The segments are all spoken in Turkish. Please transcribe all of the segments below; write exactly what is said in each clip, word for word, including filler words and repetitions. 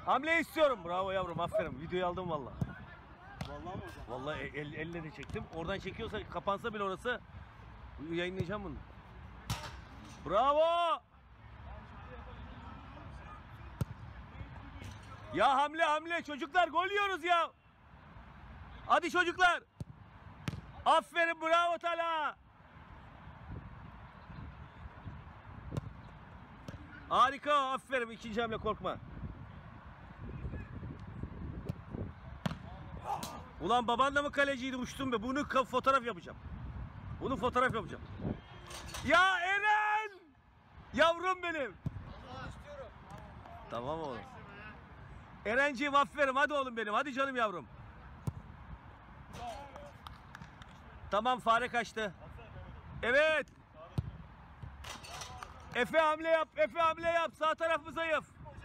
Hamle istiyorum. Bravo yavrum, aferin. Videoyu aldım valla. Vallahi mi hocam? Vallahi el, elle de çektim. Oradan çekiyorsa, kapansa bile orası, yayınlayacağım bunu. Bravo! Ya hamle hamle çocuklar, gol yiyoruz ya. Hadi çocuklar. Aferin, bravo Talha. Harika, aferin, ikinci hamle, korkma. Ulan baban da mı kaleciydi, uçtum be. Bunu fotoğraf yapacağım. Bunu fotoğraf yapacağım. Ya Eren! Yavrum benim. Tamam oğlum. Erenciğim aferin, hadi oğlum benim, hadi canım yavrum. Tamam, fare kaçtı. Evet. Efe hamle yap, Efe hamle yap. Sağ tarafı zayıf.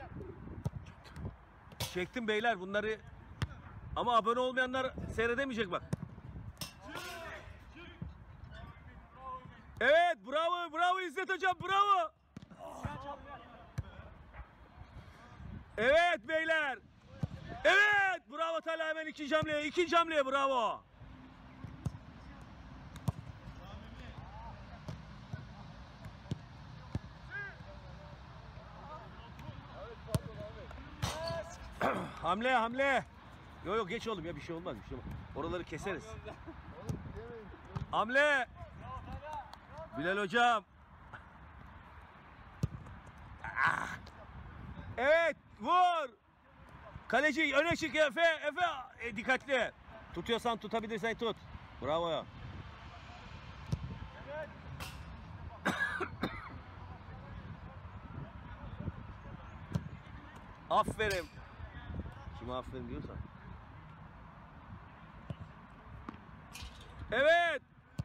Çektim beyler bunları. Ama abone olmayanlar seyredemeyecek bak. Evet, bravo, bravo İzzet hocam, bravo. Evet beyler. Evet, bravo Talha, hemen ikinci hamleye, ikinci hamleye, bravo. Hamle, hamle. Yok yok, geç oğlum ya, bir şey olmaz, bir şey olmaz. Oraları keseriz. Hamle. Bilal hocam. Ah. Evet, vur. Kaleci öne çık Efe, Efe. E, dikkatli. Tutuyorsan, tutabilirsen tut. Bravo ya. Aferin. Kime aferin diyorsan. Evet.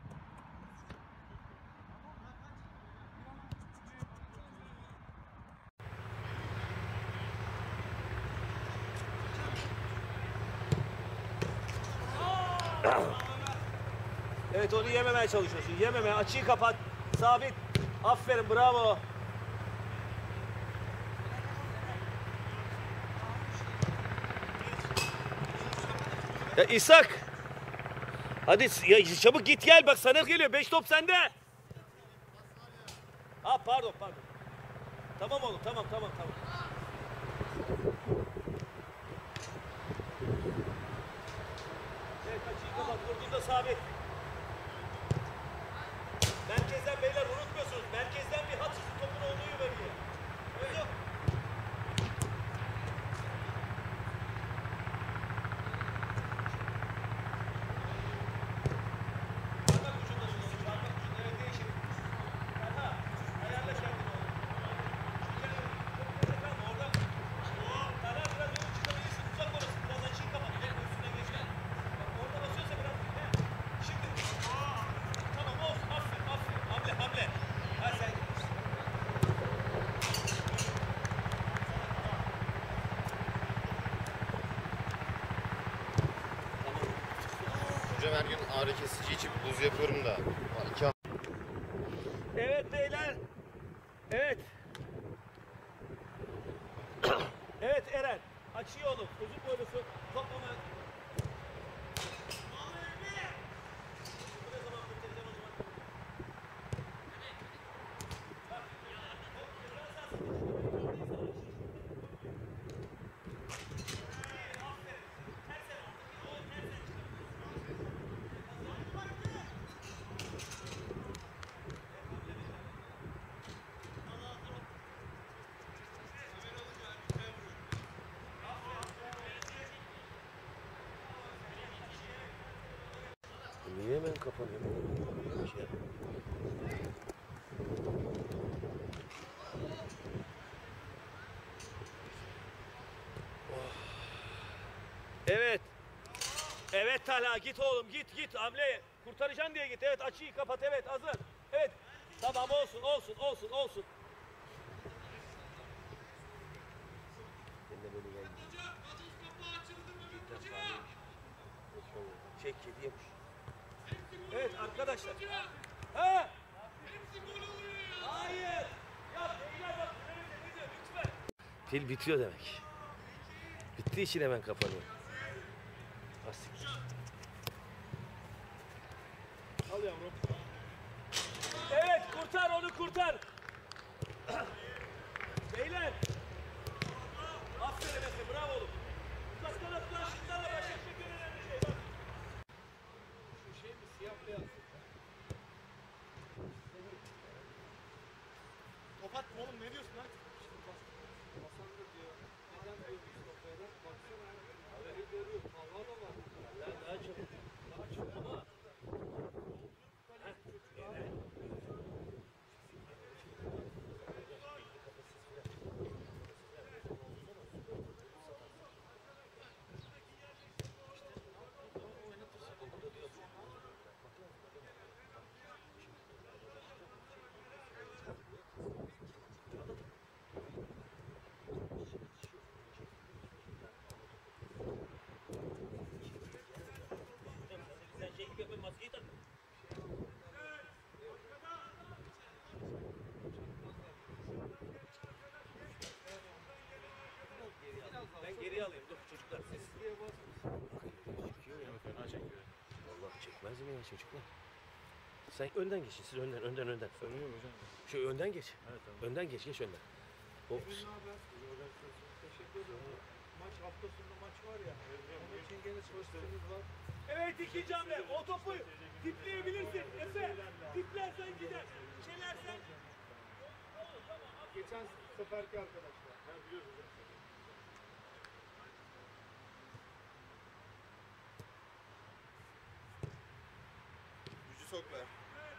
Evet, onu yememeye çalışıyorsun. Yememe, açıyı kapat. Sabit. Aferin, bravo. Ya İshak. Hadi ya, çabuk git gel, bak sana geliyor. Beş top sende. Ha pardon pardon. Tamam oğlum, tamam tamam tamam. Evet, açıyı kapat. Vurduğunda sabit. Merkezden beyler unutmuyorsunuz. Merkezden bir hat çizin, topun olduğu bölgeye. Öyle. Parmak ucunda şimdi. Parmak ucunda. Evet, değişir. Aha. Ayarla kendini oğlum. Şu kendini. Orada. Talha biraz yolu çıkabilirsin. Uzak orası. Biraz açıyı kapat. Gel üstüne geç gel. Bak orada basıyorsa biraz. He. Şimdi. Tamam olsun. Aferin aferin. Hamle hamle. Ha sen gidiyorsun. Hocam her gün ağrı kesici içip buz yapıyorum da. İki Evet beyler. Evet. Evet Eren. Açıyor oğlum. Uzun boylusu. Toplama. Niye hemen kapanıyor? Şey. Evet. Evet Talha, git oğlum, git git hamle. Kurtaracaksın diye git. Evet, açıyı kapat. Evet, hazır. Evet. Tamam, olsun olsun olsun olsun. Çek, kedi yemiş. Evet arkadaşlar. Ha? Hayır. Ya beyler bak, ne diyor lütfen. Pil bitiyor demek. girdiği için hemen kapanıyor. Asik. Al yavrum. Evet, kurtar onu kurtar. Beyler. Aferin Efe, bravo oğlum. Uzak taraftan şutlarla başa çekin önemli şey. Bak. Şu şey mi? Siyah beyaz. Top atma oğlum, ne diyorsun lan? Şimdi bas, basandır diyor. Neden diyor Mustafa'ya da? Baksana. Haberi görüyor. Allah da var. Ya daha çabuk. Daha çabuk ama. Sen şey gibi yapın, maskeyi tak. Ben geriye alayım, dur çocuklar siz. Çekiyor ya. Fena çekiyor. Vallahi çekmez mi ya çocuklar? Sen önden geçin, siz önden, önden, önden. Söylüyorum hocam. Şu önden geç. Evet tamam. Önden geç, geç önden. O, Ne haber? Teşekkür ederim. Maç hafta sonu maç var ya. Onun için gene çalıştığımız var. Evet ikinci hamle, o topu dipleyebilirsin Efe. Diplersen gider, çelersen. Geçen seferki arkadaşlar. Ha biliyoruz hocam. Gücü sok be.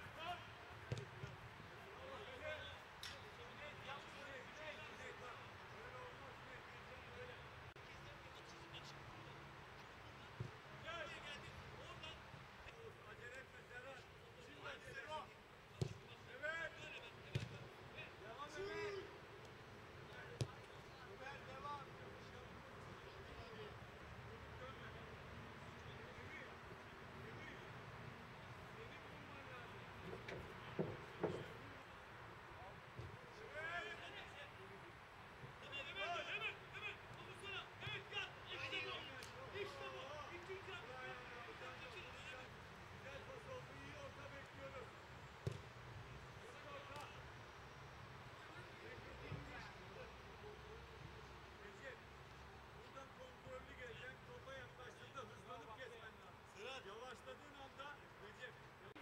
Yavaşladığın anda Recep.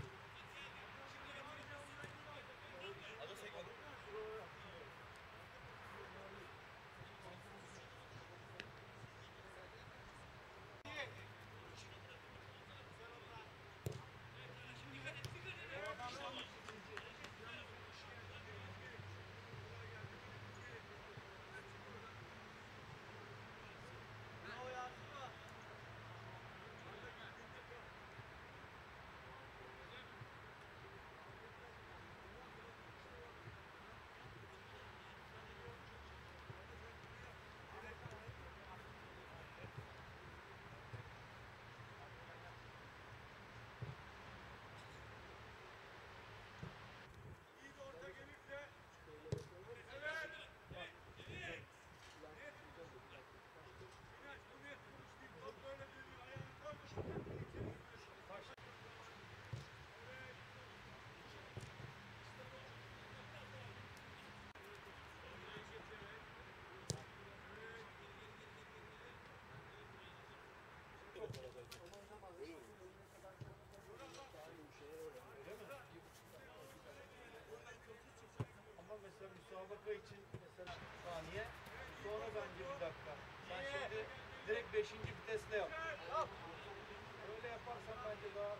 Ama mesela müsabaka için mesela saniye, sonra bence bir dakika. Sen şimdi direkt beşinci vitesle yap. Yap. Öyle yaparsan bence daha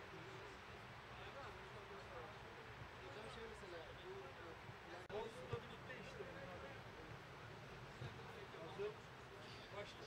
Olsun da birlikte işte. Hazır. Başla.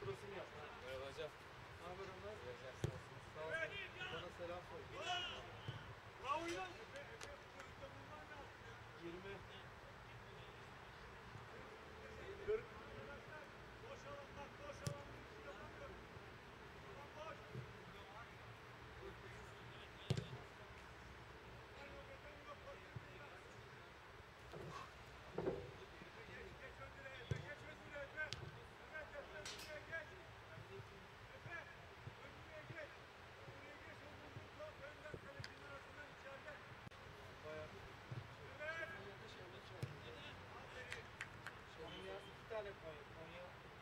sofrasını yap. Merhaba hocam. Ne haber Ömer? Sağ ol. Bana selam söyle. yirmi. kırk. Bayağı. Konya iki tane Konya. Konya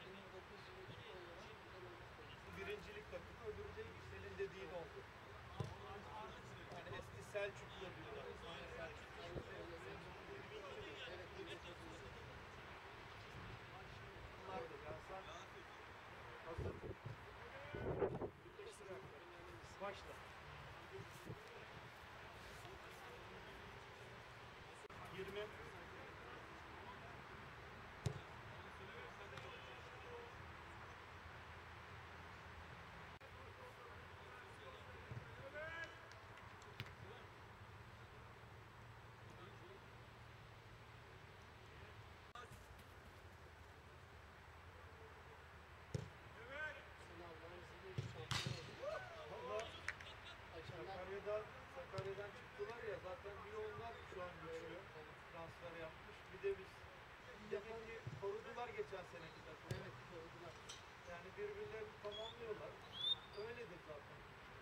birincilik takımı, öbürü de senin dediğin oldu. Yani eski Selçuklu diyorlar. Konya Selçuklu. Bunlar da ya sen hazır. Başla. yirmi. Valla Sakarya'dan, Sakarya'dan çıktılar ya, zaten bir onlar şu an güçlü transfer yapmış. Bir de biz demek ki korudular geçen seneki takımı. Evet, korudular. Yani birbirlerini tamamlıyorlar. Öyledir zaten.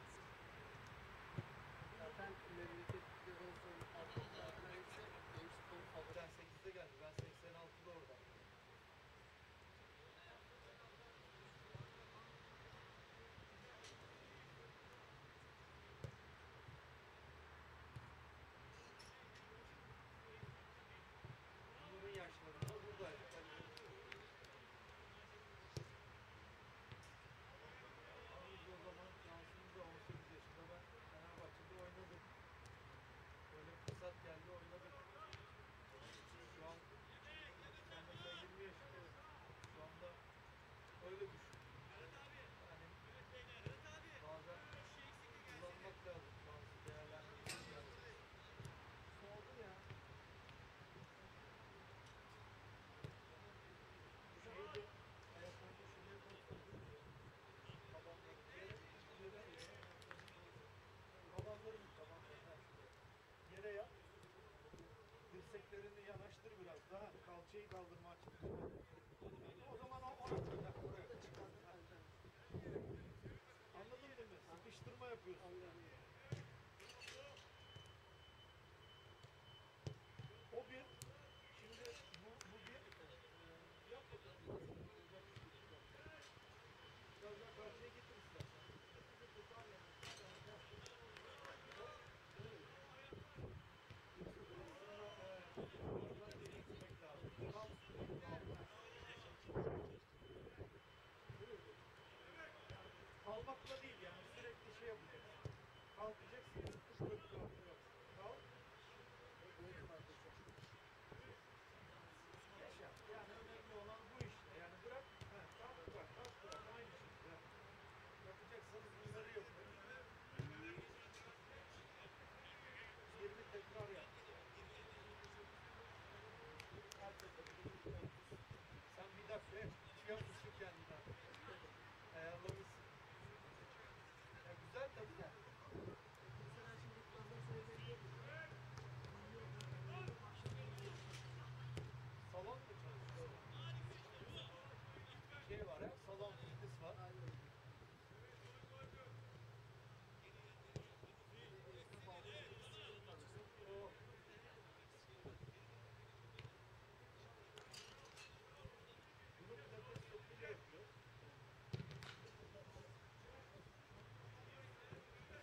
Zaten memlekette olsun, Avrupa'da ise benim sporu favori. Sen sekizde geldi, ben seksen altıda orada. Bunların yaşlarında buradaydık. Yani biz o zaman şansımızda on sekiz yaşında ben Fenerbahçe'de oynadım. Böyle fırsat geldi, oynadık. Şu an sen mesela yirmi yaşındasın. Şu anda öyle düşün. Yani bazen kullanmak lazım. Şansı değerlendirmek lazım. Oldu ya. Şeydi, ayakkabı şuraya koydum. Babamları yere, yere, babamları babamları yere yap. Dirseklerini yanaştır biraz daha. Kalçayı kaldırmaya çalış. O zaman o ona çıkacak buraya. Anladın değil mi? Sıkıştırma yapıyorsun. O bir. Şimdi bu, bu bir. Yap bakalım. Biraz daha karşıya getir istersen. Kalmakla değil yani sürekli şey yapacaksın. Kalkacaksın, sıkış böyle kalkacaksın. Kalk. Yaşa. Yani önemli olan bu işte. Yani bırak, he, kalk bırak, kalk bırak. Aynı şey. Yani. Yapacaksınız bunları yapın. yirmi tekrar yap. Her seferinde sen bir dakika şey yapmışsın kendinden. Ayarlamışsın. Ya güzel tabii de. Salon mu çalışıyor? Şey var ya, salon fitness var. O bunu pilates topuyla yapıyor.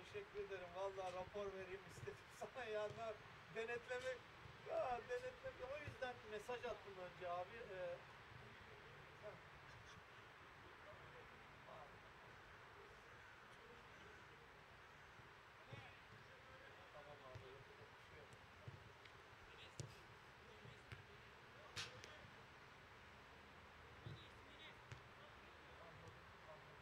teşekkür ederim. Vallahi rapor vereyim istedim sana ya. Na- Denetleme, ya denetleme. O yüzden mesaj attım önce abi. Ee, ha. Tamam abi. yapacak bir şey yok. Anladım, anladım.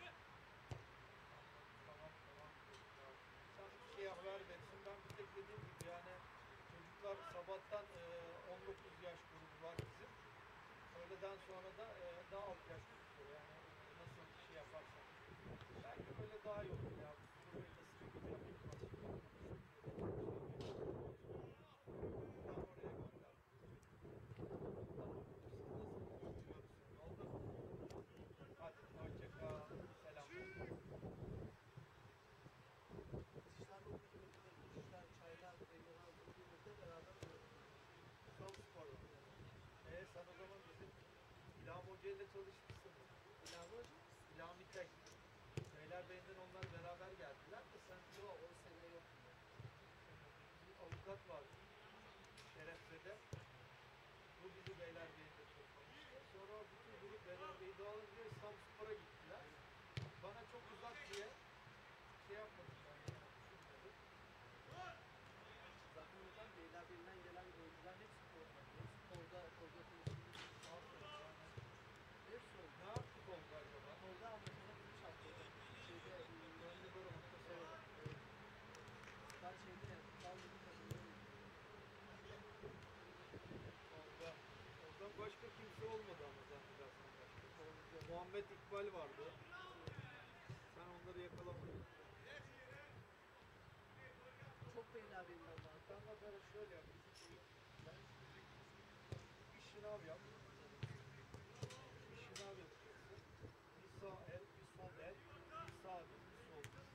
Tamam, tamam. Sen bir şey haber versin. Ben bir tek dediğim gibi yani çocuklar sabahtan e, on dokuz yaş grubu var bizim. Öğleden sonra da e, daha alt yaş grubu. Yani e, nasıl bir şey yaparsan. Belki böyle daha iyi olur ya. Burayı da sürekli yapayım. Ben oraya gönderdim. Tamam. Oldu mu? Hadi hoşça kal. Selam. Dişler o kıymetli, dişler, çaylar, peynirler, bu kıymetle beraber Son spor. Ee, sen o zaman bizim İlham Hoca ile çalışmışsın. İlham Hoca. İlham İtek. Beylerbeyi'nden onlar beraber geldiler de sen Yok, o sene yok. bir avukat var. Şerefse'de. Bu bizi Beylerbeyi'nde toplamıştı. Sonra o bütün grup Beylerbeyi'de alınca Samspor'a gittiler. Bana çok uzak diye şey yapmadım ben yani. Düşünmedim. Zaten hocam Beylerbeyi'nden gelen oyuncular hepsi sporda. Sporda, sporda konusunda Aferin yani. hepsi oldu. Ne yaptık oldu acaba? Sporda anlaşılan üç hafta hocam. Şeyde, Gönlü böyle mutlu severim. ben şeyde, Dallı'nın takımında Orada, oradan başka kimse olmadı ama zannedersem başka. Orada Muhammed İkbal vardı. Sen onları yakalamadın. çok Beylerbeyi'nden var. Ben de şöyle yap. Ben bir şınav yap. Bir şınav yapacaksın. Bir sağ el, bir sol el, bir sağ el, bir sol el.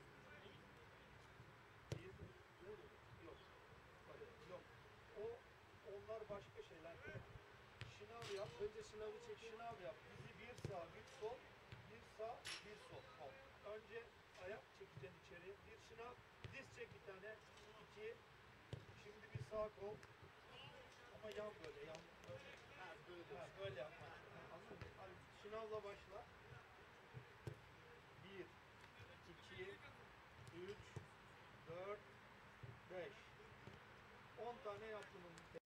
Bir, yok. Hayır, yok. O, onlar başka şeyler. Şınav yap. Önce sınavı çekin. Şınav yap. Dizi bir sağ, bir sol, bir sağ, bir sol. Kol. Önce ayak çekeceksin içeri. Bir şınav. Diz çek bir tane. İki. Şimdi bir sağ kol. Ama yan böyle. Yan böyle. Ha, böyle. Ha, böyle yapma. Anladın mı? Hadi şınavla başla. Bir, iki, üç, dört, beş. On tane yaptım onu.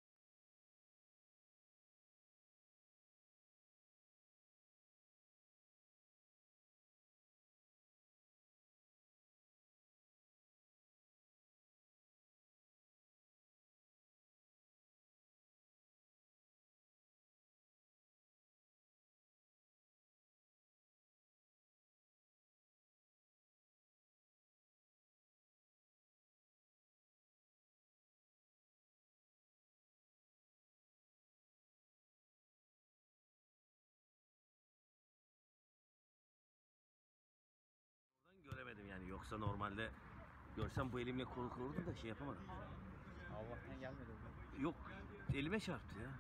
Oradan göremedim yani. Yoksa normalde görsem bu elimle kol kururdum da şey yapamadım. Allah'tan gelmedi mi? Yok, elime çarptı ya.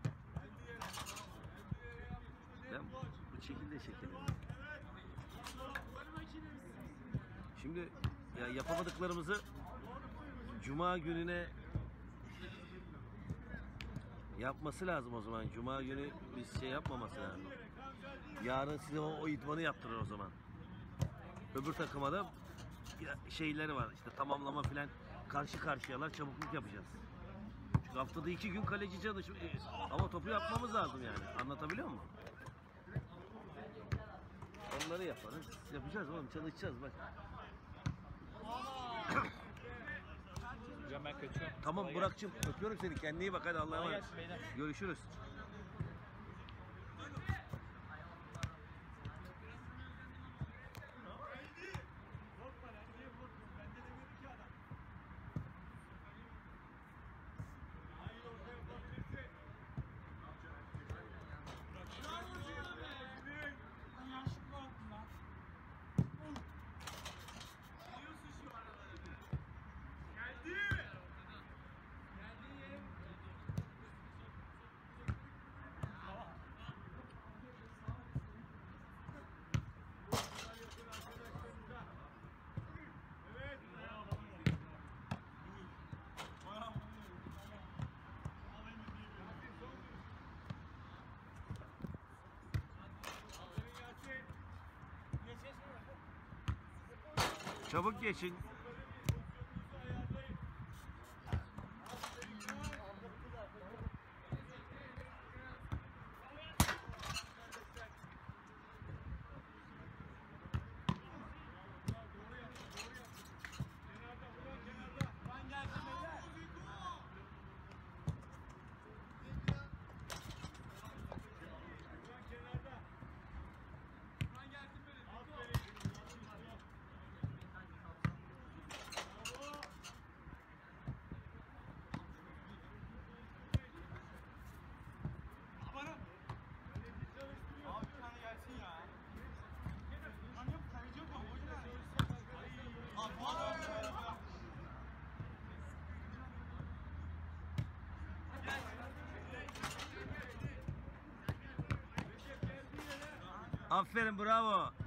Ben bu şekilde şekilde. Şimdi ya yapamadıklarımızı Cuma gününe yapması lazım o zaman. Cuma günü biz şey yapmaması lazım. Yarın size o, o idmanı yaptırır o zaman. Öbür takıma da şeyleri var işte tamamlama filan karşı karşıyalar çabukluk yapacağız. Çünkü haftada iki gün kaleci çalışıyor ama topu yapmamız lazım yani. Anlatabiliyor muyum? Onları yaparız. Yapacağız oğlum çalışacağız bak. Hocam ben kaçıyorum. Tamam Kolay Burak'cığım öpüyorum seni. Kendine iyi bak hadi Allah'a Kolay emanet. gelsin beyler. Görüşürüz. Geldi. Geldi. Çabuk geçin. Aferin, bravo.